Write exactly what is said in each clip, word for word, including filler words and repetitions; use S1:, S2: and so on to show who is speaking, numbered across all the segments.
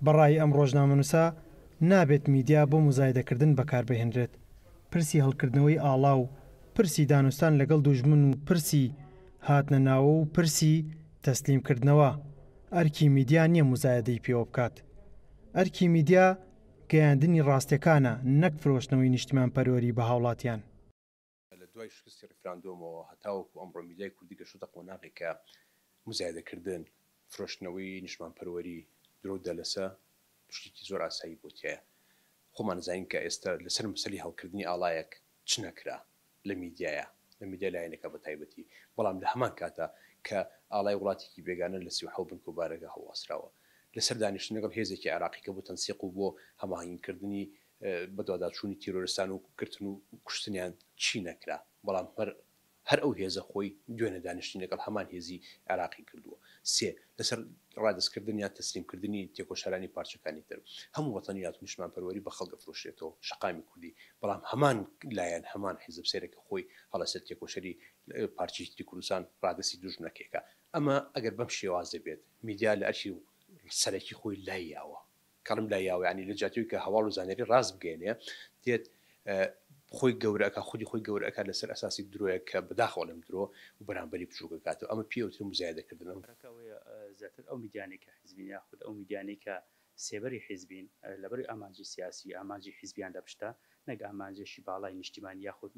S1: بەڕای ئەم ڕۆژنامەنووسە نابێت میدیا بۆ مزایدەکردن بەکاربهێنرێت. پرسی هەڵکردنەوەی ئاڵا و پرسی دانوستان لەگەڵ دوژمن و پرسی هاتنە ناوە و پرسی تەسلیمکردنەوە ئەرکی میدیا نییە مزایدەی پێوە بکات. ئەرکی میدیا گەیاندنی ڕاستیەکانە، نەک فرۆشتنەوەی نیشتمان پەروەری بە هاوڵاتیان.
S2: لە دوای شکستی ڕفراندۆمەوە هەتاوەکو ئەمڕۆ میدیای کوردی گەشتە قۆناغێکە مزایدەکردن، فرۆشتنەوەی نیشتمان پەروەری درۆدا لەسە شتێکی زۆر ئاسایی بۆتیایە. خۆمان زانین کە ئێستا لەسەر مەسەلی هەڵکردنی ئاڵایەک چ نەکرا لە میدیایە، لە میدیا لایەنەکە بە تایبەتی، بەڵام لە هەمان کاتە کە ئاڵای وڵاتێکی بێگانە لە سی و حەوت بنکۆبارەکە هەڵواسراوە لەسەر دانیشتن لەگەڵ هێزێکی عێراقی کە بۆ تەنسیق و بۆ هەماهنگکردنی بەدواداچوونی تیرۆریستان و گرتن و کوشتنیان چی نەکرا، بەڵام هەر ئەو هێزە خۆی دوێنە دانیشتنی لەگەڵ هەمان هێزی عێراقی کردووە. سێ لەسەر ڕادستکردن یان تەسلیمکردنی تێکۆشەرانی پارچەکانی تر هەموو وەتەنیات و نیشتمان پەروەری بە خەڵک فرۆشرێتەوە شەقامی کوردی، بەڵام هەمان لایەن هەمان حیزب سێرەکە خۆی هەڵەسەر تێکۆشەری پارچەی کوردستان ڕادستی دوژمنەکێکە. ئەمە ئەگەر بەم شێوازە بێت میدیا لە ئەرکی سەرەکی خۆی لایاوە، کەڵم لایاوە، ینی لە جاتیوی کە هەواڵ و زانێری ڕاست بگەێنێ دێت خۆی گەورەکە خودی خۆی گەورەکە لەسەر ئەساسی درۆیە کە بەداخەوە لەم درۆ و بەرامبەری بچووکەکاتەوە. ئەمە پێوتر مزایدەکردن
S3: زیاتر ئەو میدیانەی کە حیزبین یاخود ئەو میدیانەی کە سێبەری حیزبین لەبەری ئامانجی سیاسی ئامانجی حیزبیان دەپشتە، نەک ئامانجێشی باڵای نیشتیمانی یاخود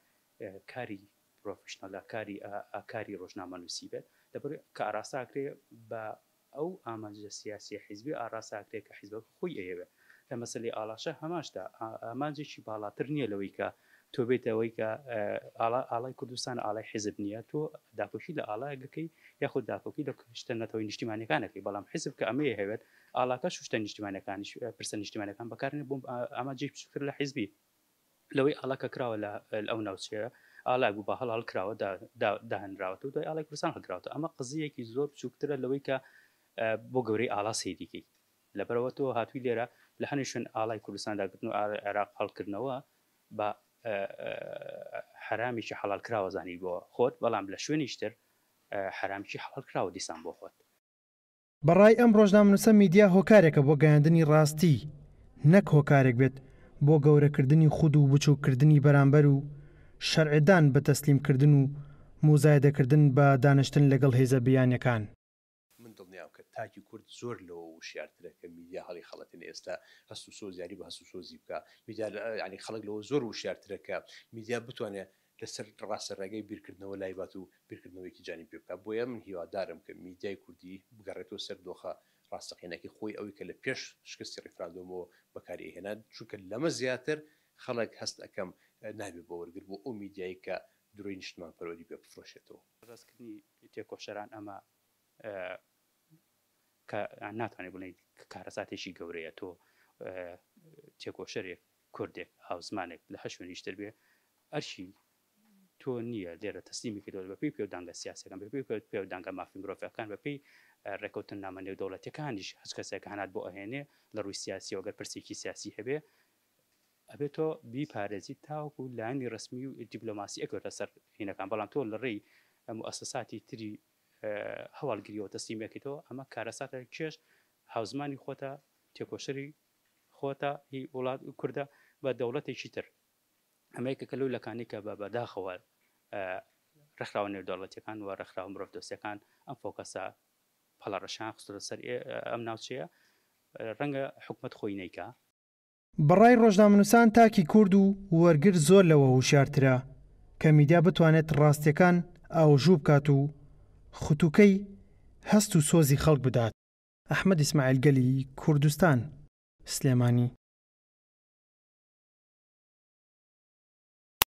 S3: کاری پرۆفشنەڵە کاری ئاکاری ڕۆژنامەنووسی بێت، لەبەر کە ئاراساکرێ بە ئەو ئامانجە سیاسی حیزبی ئاراساکرێت کە حیزبەکە خۆی ئەیەوێت. لە مەسەلەی ئالاشە هەماشدا ئامانجێکی باڵاتر نییە لەوەی کە تۆ بێتەوەی کە ئاڵای کوردستان ئاڵای حیزب نییە، تۆ داپۆشی لە ئاڵایەکەکەی یاخود داپۆکی لە شتە نەتەوەی نیشتیمانەکانەکەی، بەڵام حیزب کە ئەمەیە هەوێت ئاڵاکە شتە نیشتیمانەکانی پرسە نیشتیمانەکان بەکارێنێ بۆ ئامانجێک بچووتر لە حیزبی. لەوەی ئاڵاکە کراوە لە ئەو ناوچەیە ئاڵای بوو بە هەڵ هەڵکراوە داهێنراوەتە و دوای ئاڵای کوردستان هەڵکراوەتە. ئەمە قزیەکی زۆر بچووکترە لەوەی کە بۆ گەورەی ئاڵا سەیریکەی. لەبەرەوە تۆ هاتووی لێرە لە هەنێ شوێن ئاڵای کوردستانداگرتن و عێراق هەڵکردنەوە بە حرامیکی حەڵال کراوە زانی بۆ خۆت، بەڵام لە شوێنیشتر حرامیکی حەڵال کراوە دیسان بۆ خۆت.
S1: بەڕای ئەم ڕۆژنامەنووسە میدیا هۆکارێکە بۆ گەیاندنی ڕاستی، نەک هۆکارێک بێت بۆ گەورەکردنی خود و بچووکردنی بەرامبەر و شەرعدان بە تەسلیمکردن و مزایدەکردن بە دانیشتن لەگەڵ هێزە بیانیەکان.
S2: من دڵنیام کە تاکی کورد زۆر لەوە وشیارترە کە میدیا هەڵی خەڵەتن ئێستا هەست و سۆزیاری بە هەست و سۆزی بکە. میدیا ینی خەڵک لەوە زۆر وشیارترە کە میدیا بتوانێت لەسەر ڕاستە ڕێگەی بیرکردنەوە لایبات و بیرکردنەوەیکی جانی پێ بکە. بۆیە من هیوادارم کە میدیای کوردی بگەڕێتەوە سەر دۆخە ڕاستەقینەکەی خۆی ئەوەی کە لە پێش شکستی ڕیفراندۆمەوە بەکاری هێنا، چونکە لەمە زیاتر خەڵک هەست ئەەکەم نابێت بۆ وەرگر بۆ ئەو میدیایی کە دروی نیشتمان پەروەری پێ بفرۆشێتەوە.
S3: ڕاستکردنی تێکۆشەران ئەمە کە ناتوانێت بڵێ کارەساتێکی گەورەیە. تۆ تێکۆشەرێک کوردێک هاوزمانێک لە هەر شوێنیشتر بێ ئەرشی تۆ نییە لێرە تەسلیمی کردەوە بەپێی پێودانگە سیاسەکان، بەپێی پێودانگە مافی مرۆڤەکان، بەپێی ڕێکەوتن نامە نێودەوڵەتیەکانیش هەچ کەسێک هەنات بۆ ئەهێنێ لە ڕووی سیاسی و ئەگەر پرسێکی سیاسی هەبێ ئەبێت تۆ بیپارێزی تاوەکو لایەنی ڕسمی و دیپلۆماسی ئەکەوتە سەر هینەکان، بەڵام تۆ لە ڕێی موسساتی تری هەواڵگریەوە تەسلیمەکەیتەوە. ئەمە کارەساتە کێش هاوزمانی خۆتە، تێکۆشەری خۆتە هی وڵات کوردە بە دەوڵەتێکی تر. ئەمەیەکە کە لەو لەکانی کە بە بەداخەوە ڕێکخراوە نێودەوڵەتیەکان و ڕێکخراوە مرۆڤ دۆستیەکان ئەم فۆکەسە پەڵەڕەشان خستۆتە سەر ئەم ناوچەیە، ڕەنگە حکومەت خۆی نەیکا.
S1: بەڕای ڕۆژنامەنووسان تاکی کورد و وەرگر زۆر لەوە وشارترە کە میدیا بتوانێت ڕاستیەکان ئاوژوو بکات و خوتوکەی هەست و سۆزی خەڵک بدات. ئەحمەد ئیسماعیل گەلی، کوردستان، سلێمانی.